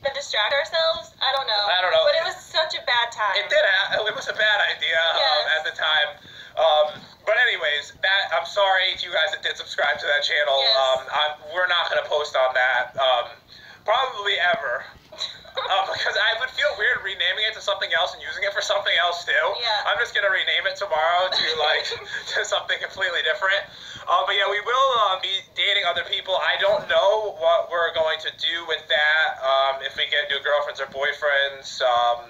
to distract ourselves. I don't know. I don't know. But it was such a bad time. It was a bad idea at the time. But anyways, I'm sorry to you guys that did subscribe to that channel. Yes. We're not going to post on that probably ever. Because I would feel weird renaming it to something else and using it for something else too. Yeah. I'm just gonna rename it tomorrow to to something completely different. But yeah, we will be dating other people. I don't know what we're going to do with that. If we get new girlfriends or boyfriends.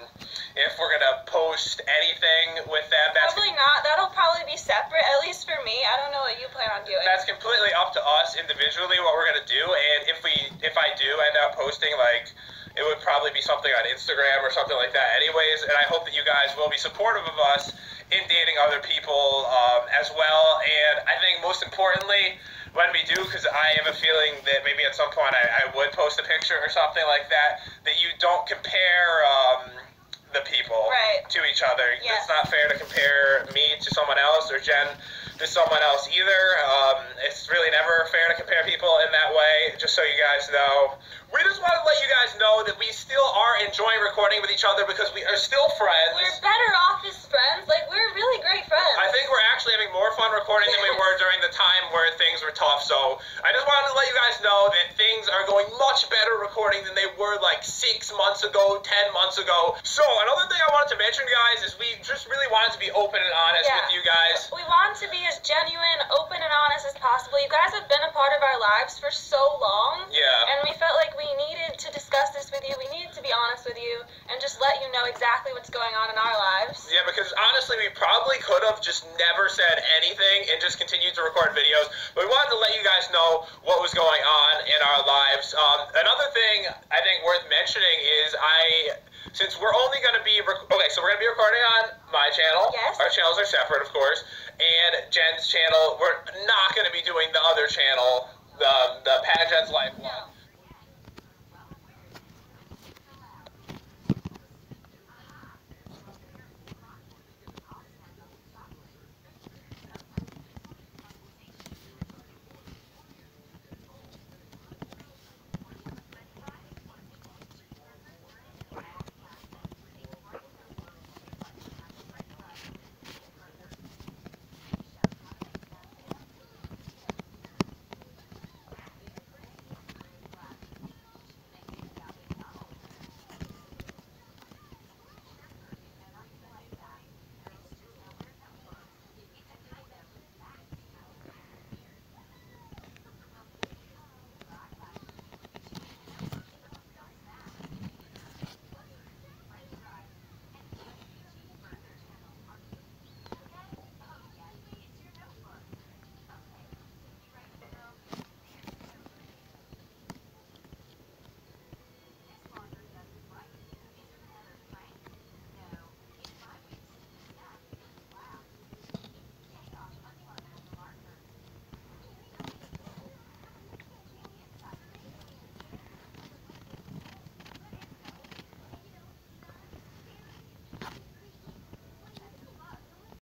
If we're gonna post anything with them. Probably not. That'll probably be separate, at least for me. I don't know what you plan on doing. That's completely up to us individually what we're gonna do. And if I do end up posting, like, it would probably be something on Instagram or something like that anyways, and I hope that you guys will be supportive of us in dating other people as well. And I think most importantly, when we do, because I have a feeling that maybe at some point I would post a picture or something like that, that you don't compare the people to each other. Yeah. It's not fair to compare me to someone else or Jen to someone else either. It's really never fair to compare people in that way, just so you guys know. We just want to let you guys know that we still are enjoying recording with each other because we are still friends. We're better off as friends. Like, we're really great friends. I think we're actually having more fun recording than we were during the time where things were tough. So I just wanted to let you guys know that things are going much better recording than they were like 6 months ago, 10 months ago. So another thing I wanted to mention, guys, is we just really wanted to be open and honest with you guys. We want to be as genuine, open, and honest as possible. You guys have been a part of our lives for so long. Yeah. And we felt like we needed to discuss this with you. We needed to be honest with you and just let you know exactly what's going on in our lives. Yeah, because honestly, we probably could have just never said anything and just continued to record videos. But we wanted to let you guys know what was going on in our lives. Another thing I think worth mentioning is since we're only going to be, so we're going to be recording on my channel. Yes. Our channels are separate, of course. And Jen's channel, we're not going to be doing the other channel, the Pat and Jen's Life one. No.